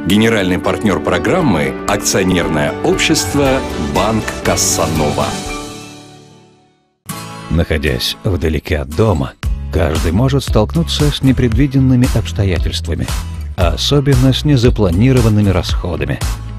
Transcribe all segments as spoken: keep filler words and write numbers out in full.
Генеральный партнер программы – акционерное общество «Банк Кассанова». Находясь вдалеке от дома, каждый может столкнуться с непредвиденными обстоятельствами, а особенно с незапланированными расходами.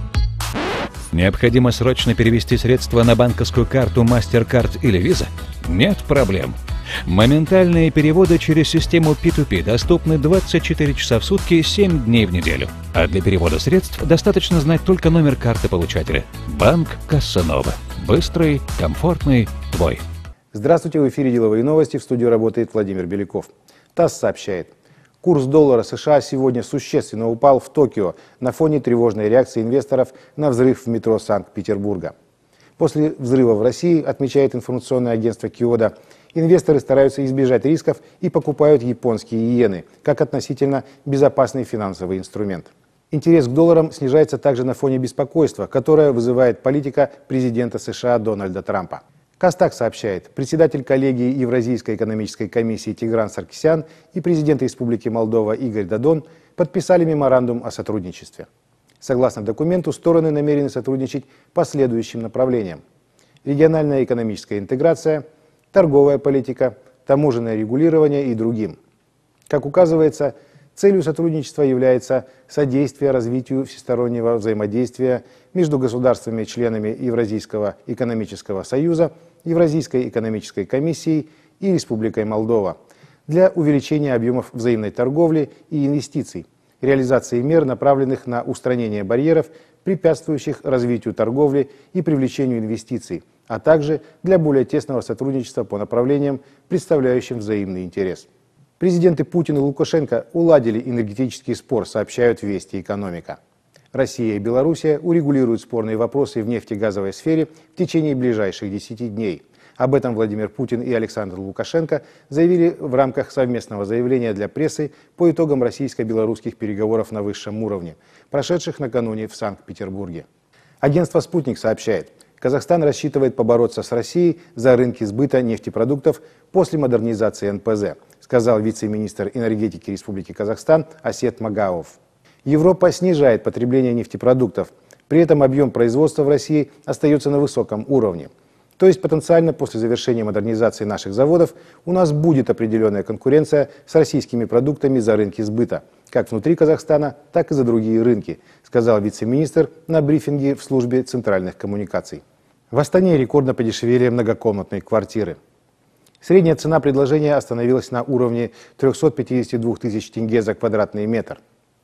Необходимо срочно перевести средства на банковскую карту MasterCard или Visa? Нет проблем. Моментальные переводы через систему пи ту пи доступны двадцать четыре часа в сутки, семь дней в неделю. А для перевода средств достаточно знать только номер карты получателя. Банк Кассанова. Быстрый, комфортный, твой. Здравствуйте, в эфире «Деловые новости», в студии работает Владимир Беляков. ТАСС сообщает, курс доллара США сегодня существенно упал в Токио на фоне тревожной реакции инвесторов на взрыв в метро Санкт-Петербурга. После взрыва в России, отмечает информационное агентство Киода, инвесторы стараются избежать рисков и покупают японские иены, как относительно безопасный финансовый инструмент. Интерес к долларам снижается также на фоне беспокойства, которое вызывает политика президента США Дональда Трампа. Кастак сообщает, председатель коллегии Евразийской экономической комиссии Тигран Саркисян и президент Республики Молдова Игорь Додон подписали меморандум о сотрудничестве. Согласно документу, стороны намерены сотрудничать по следующим направлениям: региональная экономическая интеграция, торговая политика, таможенное регулирование и другим. Как указывается, целью сотрудничества является содействие развитию всестороннего взаимодействия между государствами-членами Евразийского экономического союза, Евразийской экономической комиссией и Республикой Молдова для увеличения объемов взаимной торговли и инвестиций, реализации мер, направленных на устранение барьеров, препятствующих развитию торговли и привлечению инвестиций, а также для более тесного сотрудничества по направлениям, представляющим взаимный интерес. Президенты Путин и Лукашенко уладили энергетический спор, сообщают «Вести экономика». Россия и Белоруссия урегулируют спорные вопросы в нефтегазовой сфере в течение ближайших десяти дней. Об этом Владимир Путин и Александр Лукашенко заявили в рамках совместного заявления для прессы по итогам российско-белорусских переговоров на высшем уровне, прошедших накануне в Санкт-Петербурге. Агентство «Спутник» сообщает, Казахстан рассчитывает побороться с Россией за рынки сбыта нефтепродуктов после модернизации эн пэ зэ, сказал вице-министр энергетики Республики Казахстан Асет Магаов. Европа снижает потребление нефтепродуктов, при этом объем производства в России остается на высоком уровне. То есть потенциально после завершения модернизации наших заводов у нас будет определенная конкуренция с российскими продуктами за рынки сбыта, как внутри Казахстана, так и за другие рынки, сказал вице-министр на брифинге в службе центральных коммуникаций. В Астане рекордно подешевели многокомнатные квартиры. Средняя цена предложения остановилась на уровне трёхсот пятидесяти двух тысяч тенге за квадратный метр,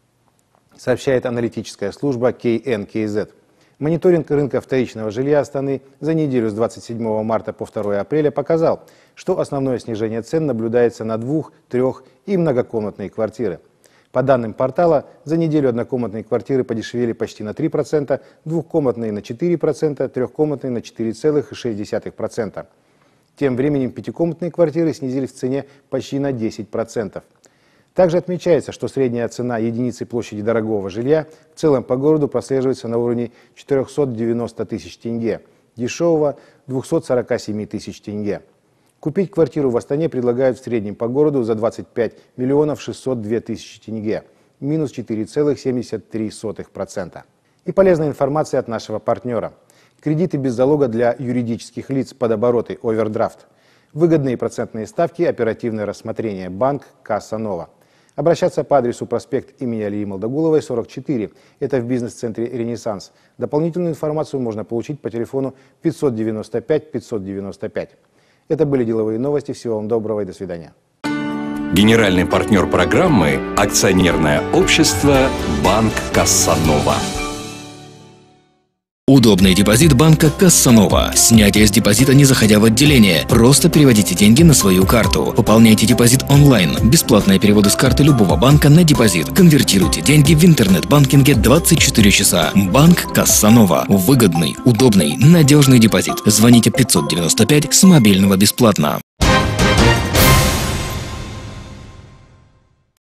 сообщает аналитическая служба кей эн кей зет. Мониторинг рынка вторичного жилья Астаны за неделю с двадцать седьмого марта по второе апреля показал, что основное снижение цен наблюдается на двух-, трех- и многокомнатные квартиры. По данным портала, за неделю однокомнатные квартиры подешевели почти на три процента, двухкомнатные на четыре процента, трехкомнатные на четыре целых шесть десятых процента. Тем временем пятикомнатные квартиры снизились в цене почти на десять процентов. Также отмечается, что средняя цена единицы площади дорогого жилья в целом по городу прослеживается на уровне четырёхсот девяноста тысяч тенге, дешевого – двухсот сорока семи тысяч тенге. Купить квартиру в Астане предлагают в среднем по городу за двадцать пять миллионов шестьсот две тысячи тенге, минус четыре целых семьдесят три сотых процента. И полезная информация от нашего партнера. Кредиты без залога для юридических лиц под обороты овердрафт. Выгодные процентные ставки, оперативное рассмотрение. Банк Кассанова. Обращаться по адресу проспект имени Алии Молдогуловой, сорок четыре. Это в бизнес-центре «Ренессанс». Дополнительную информацию можно получить по телефону пятьсот девяносто пять пятьсот девяносто пять. Это были деловые новости. Всего вам доброго и до свидания. Генеральный партнер программы – акционерное общество «Банк Кассанова». Удобный депозит банка Кассанова. Снятие с депозита, не заходя в отделение. Просто переводите деньги на свою карту. Пополняйте депозит онлайн. Бесплатные переводы с карты любого банка на депозит. Конвертируйте деньги в интернет-банкинге двадцать четыре часа. Банк Кассанова. Выгодный, удобный, надежный депозит. Звоните пятьсот девяносто пять с мобильного бесплатно.